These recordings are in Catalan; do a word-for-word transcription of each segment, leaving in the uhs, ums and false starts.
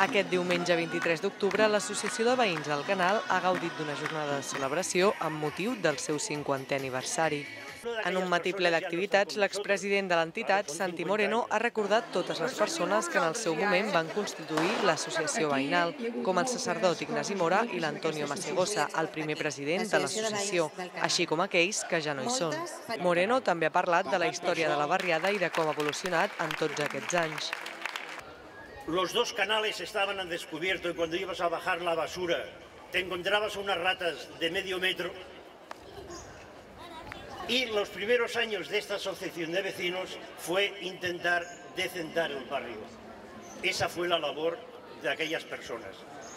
Aquest diumenge vint-i-tres d'octubre, l'Associació de Veïns del Canal ha gaudit d'una jornada de celebració amb motiu del seu cinquantè aniversari. En un matí ple d'activitats, l'expresident de l'entitat, Santi Moreno, ha recordat totes les persones que en el seu moment van constituir l'associació veïnal, com el sacerdot Ignasi Mora i l'Antonio Masegosa, el primer president de l'associació, així com aquells que ja no hi són. Moreno també ha parlat de la història de la barriada i de com ha evolucionat en tots aquests anys. Los dos canales estaban al descubierto y cuando ibas a bajar la basura te encontrabas unas ratas de medio metro. Y los primeros años de esta asociación de vecinos fue intentar decentar el barrio. Esa fue la labor de aquellas personas.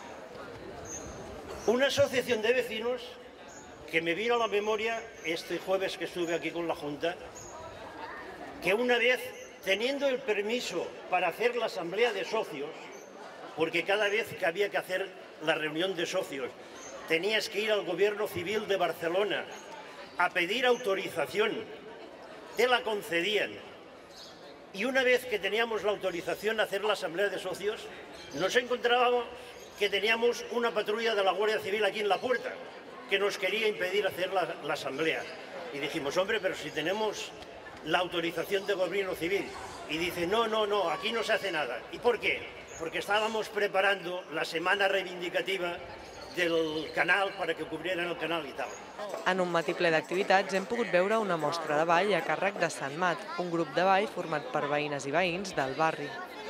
Una asociación de vecinos que me vino a la memoria este jueves que estuve aquí con la Junta, que una vez, teniendo el permiso para hacer la asamblea de socios, porque cada vez que había que hacer la reunión de socios tenías que ir al Gobierno Civil de Barcelona a pedir autorización, te la concedían. Y una vez que teníamos la autorización a hacer la asamblea de socios, nos encontrábamos que teníamos una patrulla de la Guardia Civil aquí en la puerta, que nos quería impedir hacer la, la asamblea. Y dijimos, hombre, pero si tenemos la autorización del Gobierno Civil. Y dice, no, no, no, aquí no se hace nada. ¿Y por qué? Porque estábamos preparando la semana reivindicativa del canal para que cubrieran el canal i tal. En un matí ple d'activitats hem pogut veure una mostra de ball a càrrec de Sant Mat, un grup de ball format per veïnes i veïns del barri.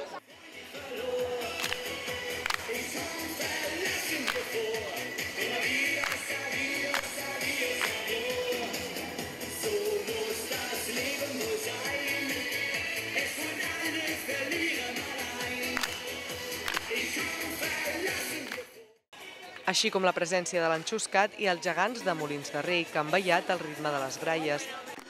Així com la presència de l'enxuscat i els gegants de Molins de Rei, que han ballat al ritme de les gralles.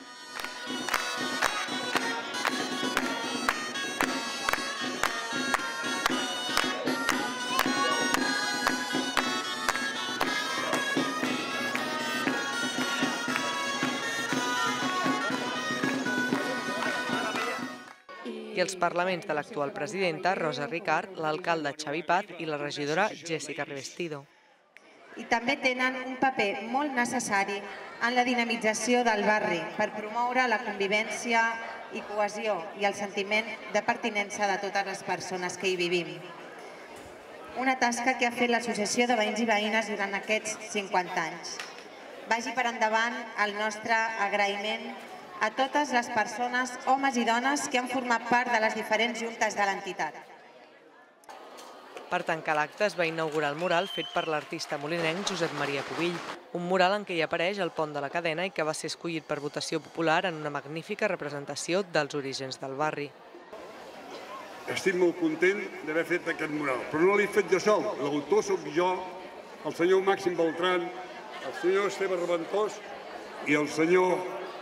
I els parlaments de l'actual presidenta, Rosa Ricart, l'alcalde Xavi Paz i la regidora Jessica Revestido. I també tenen un paper molt necessari en la dinamització del barri per promoure la convivència i cohesió i el sentiment de pertinença de totes les persones que hi vivim. Una tasca que ha fet l'Associació de Veïns i Veïnes durant aquests cinquanta anys. Vagi per endavant el nostre agraïment a totes les persones, homes i dones, que han format part de les diferents juntes de l'entitat. Per tancar l'acte es va inaugurar el mural fet per l'artista molinenc Josep Maria Pubill, un mural en què hi apareix el pont de la Cadena i que va ser escollit per votació popular en una magnífica representació dels orígens del barri. Estic molt content d'haver fet aquest mural, però no l'he fet jo sol. L'autor soc jo, el senyor Màxim Beltran, el senyor Esteve Reventós i el senyor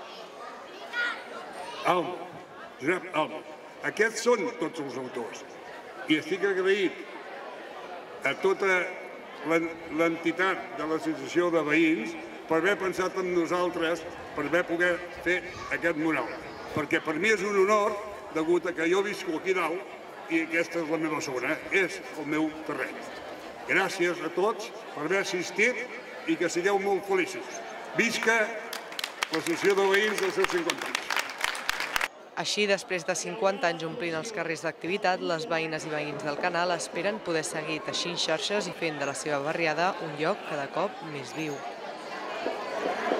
Alba, Josep Alba. Aquests són tots els autors. I estic agraït a tota l'entitat de l'Associació de Veïns per haver pensat en nosaltres, per haver poder fer aquest mural. Perquè per mi és un honor, degut a que jo visco aquí dalt i aquesta és la meva zona, és el meu terreny. Gràcies a tots per haver assistit i que sigueu molt feliços. Visca l'Associació de Veïns dels seus cinquanta anys. Així, després de cinquanta anys omplint els carrers d'activitat, les veïnes i veïns del canal esperen poder seguir teixint xarxes i fent de la seva barriada un lloc cada cop més viu.